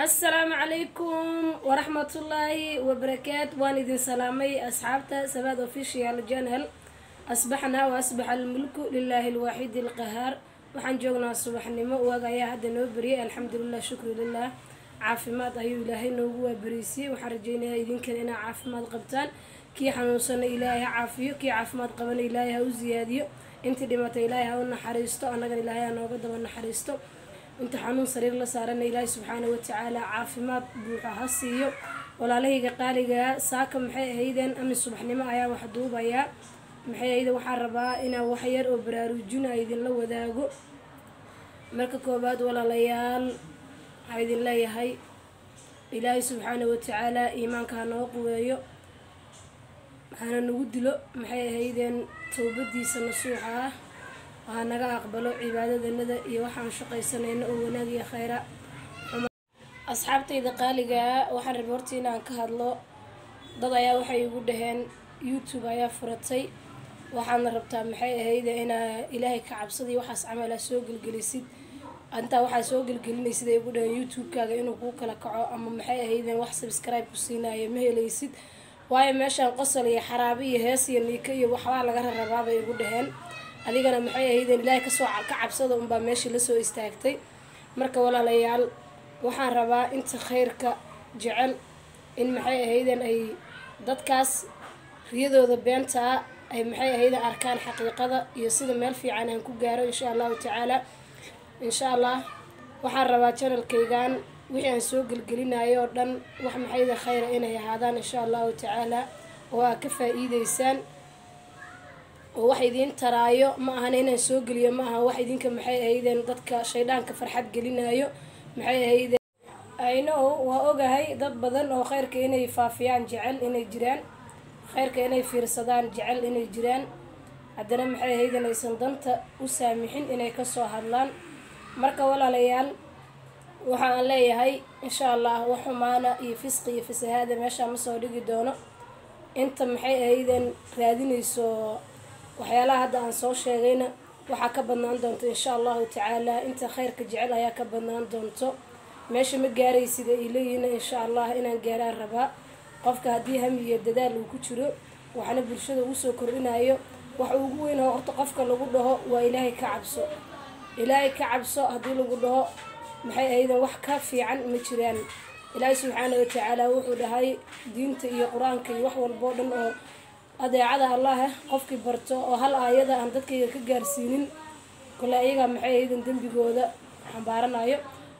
السلام عليكم ورحمة الله وبركاته. وان إذن سلامي أصحابتا سباد اوفيشيال جانل. أصبحنا وأصبح الملك لله الواحد القهار. وحن جوغنا الصبح نمو وغايا هذا نوبري الحمد لله شكر لله عافمات أيو إلهي نوغوا بريسي وحرجينا إذن كان إنا عافمات قبطان كي حنوصنا إلهي عافيو كي عافمات قبنا إلهي هاو زياديو انت دمت إلهي هاو نحريستو أنا قال إلهي نوغدا ونحريستو انت حنون سرير لسارنا إلهي سبحانه وتعالى عافمات بوحا هسيو ولا لهي قاليقا ساكا محي هيدان أمن الصبح نما أيا وحدوب أيا محي هيدا وحاربا إنا وحير وبراروجونا إذن لو ذاقو مركا كوباد ولا ليال هيدن لا يهي إلهي سبحانه وتعالى إيمانك هنوقويو waxaana nagu dilo maxay ahaydeen toobadiisa nasuuxa waxa naga aqbalo cibaadadeennada iyo waxaan shaqaysanayno oo wanaag iyo khayra asxaabtayda qaaliga waxaan reportina aan ka hadlo dad ayaa waxay igu dhaheen YouTube ayaa furatay waxaan rabtaa maxay ahaydeen ina ilaahay ka cabsadii waxaas camal soo galgalisid anta waxa soo galgalinaysid ay igu dhaheen YouTube-kaaga inuu ku kala kaco ama maxay ahaydeen wax subscribe ku siinayo ma helaysid waayo meeshaan qosol iyo xaraabi iyo hees iyo niika iyo waxba laga rabaa bay igu dhaheen adigana maxay ahaydeen ilaahay ka soo cabsada un baa meeshii la soo istaagtay marka walaalayaal waxaan rabaa inta khayrka jecel in maxay ahaydeen ay dadkaas riyadooda beenta ay maxay ahaydeen arkaan xaqiiqada iyo sida meel fiican aan ku gaaro insha Allah taala insha Allah waxaan rabaa channelkaygan wixii aan soo galgalinayo dhan wax maxayda khayr inay ahaadaan insha Allah taala oo ka faa'iideysaan oo wax idin taraayo ma ahan inaan soo galiyo ma aha wax idinka maxay ahaydeen dadka shaydaanka farxad gelinayo maxay ahaydeen ayno waa ogahay dad badan oo khayrka inay faafiyaan jecel inay jiraan khayrka inay fiirsadaan jecel inay jiraan haddana maxay ahaydeen aysan danta u saamixin inay ka soo hadlaan marka walaalayaal waxaan leeyahay insha Allah waxumaana iyo fisqi iyo fasahaada meesha ma soo dhigi doono inta maxay ahaydeen raadinayso waxyaalaha hadda aan soo sheegayna waxa ka badnaan doonto insha Allah taala inta khayrka jecel ayaa ka badnaan doonto meesha ma gaaraysid ilayna insha Allah inaan gaaraan rabaa qofka hadii ham iyo dadaal uu ku jiro waxana bulshada uu soo kordhinayo wax ugu weyn oo horta qofka lagu dhaho waa ilaahay ka cabso hadii lagu dhaho maxay ahaydeen wax ka fiican ma jiraan ilaahay subxaanahu wa ta'ala wuxuu dhahay diinta iyo quraanka iyo wax walba oo dhan oo adeecada Allah qofkii barto oo hal aayada aan dadkayga ka gaarsiinin kula ayaga maxay ahaydeen dambigooda xambaaranayo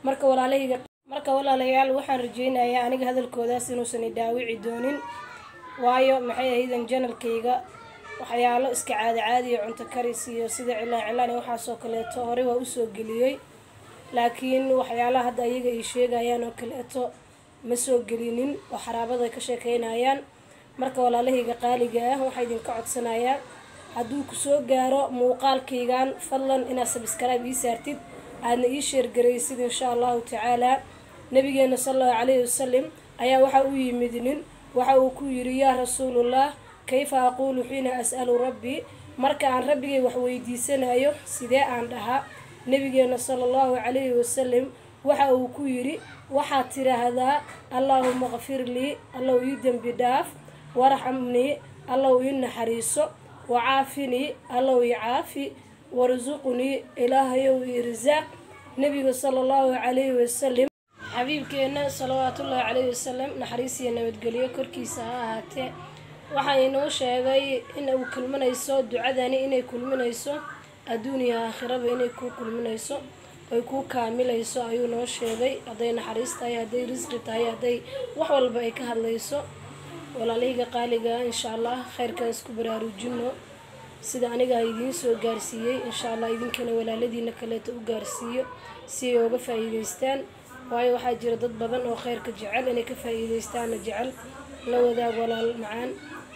marka walaalayaal waxaan rajeynayaa aniga hadalkoodaas inuusan dhaawici doonin waayo maxay ahaydeen channelkayga waxyaalo iska caadi cunto karis iyo sida cilaan waxa soo kaleeto hore waa u soo galiyay laakiin waxyaalaha hadda ayaga ay sheegayaan oo kaleeto ma soo gelinin oo xaraabada ka sheekeynayaan marka walaalahayga qaaliga waxa idin ka codsanayaa hadduu ku soo gaaro muuqaalkaygan fadlan inaad subscribe ii saartid aadna ii share garaysid insha Allah taala nabigeena sallallahu alayhi wasallam ayaa waxa uu yimid nin waxa uu ku yiri yaa rasuulullah kayfa aqulu hina as'alu rabbi marka aan rabbigay wax weydiisanayo sidee aan dhahaa nabigeena sallallahu alayhi wasallam waxa uu ku yiri waxa tiraahdaa Allahumma ghfir li Allahu ii dambi dhaaf warhamni Allahu ii naxariiso waafini Allahu ii caafi warzuqni ilaahayow ii risaaq nabiga sallallahu alayhi wasallam xabiibkeena sallallahu alayhi wasallam naxariisiyo nabadgeliyo korkiisa ha ahaatee waxa inoo sheegay in uu kulminayso ducadani inay kulminayso adduuniya aakhiraba inay ku kulminayso ay ku kaamilayso ayuu noo sheegay haday naxariis tahay haday risqi tahay haday wax walba ay ka hadlayso walaalahayga qaaliga insha Allah khayrka isku baraarujino sida aniga idin soo gaarsiiyay insha Allah idinkana walaaladiina kale u gaarsiiyo si ay uga faa'iideystaan waayo waxa jira dad badan oo khayrka jecel inay ka faa'iideystaan jecel la wadaag walaal macaan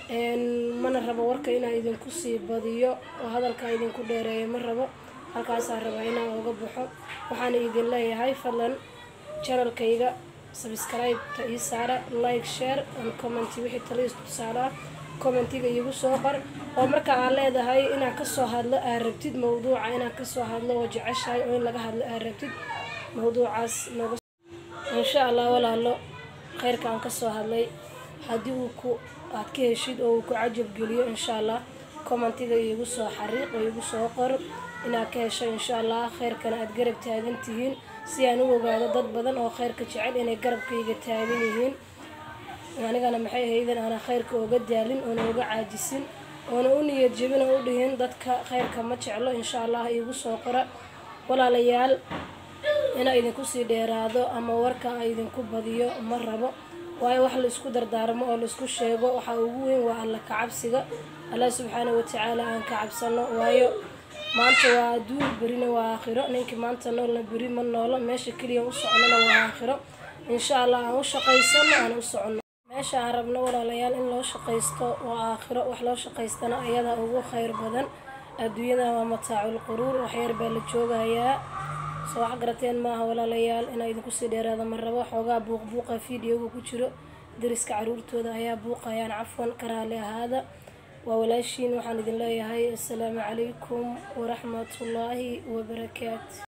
mana rabo warka inaan idinku sii badiyo oo hadalka idinku dheereeyo ma rabo halkaas aan rabaa inaan uga baxo waxaan idin leeyahay fadlan channelkayga subscribe ta ii saara like share and comment wixii taliis tusaala commentiga igu soo qor oo marka aan leedahay inaan ka soo hadlo aan rabtid mawduuca inaan ka soo hadlo oo jeceshahay oo in laga hadlo aan rabtid mawduucaas nooga إن insha allah walaalo khayrka aan kasoo hadlay haddii aad ka heshid oo uu ku cajab geliyo insha allah commentiga iigu soo xariiq oo iigu soo qor inaad ka hesho insha allah khayrkana aad garab taagan tihiin si aan u ogaado dad badan oo khayrka jecel inay garabkayga taagan yihiin anigana maxay ahaydan ana khayrka uga daalin oona uga caajisin oona u niyad jebin oo u dhihin dadka khayrka ma jeclo insha allah iigu soo qora walaalayaal inaa idinku sii dheeraado ama warka ay idinku badiyo ma rabo waayo wax la isku dardaarmo oo la isku sheego waxa ugu weyn waa alla ka cabsiga Allah subhanahu wa ta'ala aan ka cabsano waayo maanta waa adduun berina waa aakhiro ninkii maanta noolna beri ma noolo meesha kaliya u soconana waa aakhiro insha allah aan u shaqaysano aan u socono meesha aan rabno walaalayaal in loo shaqaysto waa aakhiro wax loo shaqaystana ayada ugu khayr badan adduunyada waa mataacul quruur wax yar baa la joogayaa soo wax garateen maaha walaalayaal inay idinku sii dheeraado ma rabo xoogaa buuqa fiidiyowga ku jiro dariska caruurtooda ayaa buuqayaan cafwan karaale ahaada waa walaashiin waxaan idin leeyahay assalaamu calaykum waraxmatullaahi wabarakaatu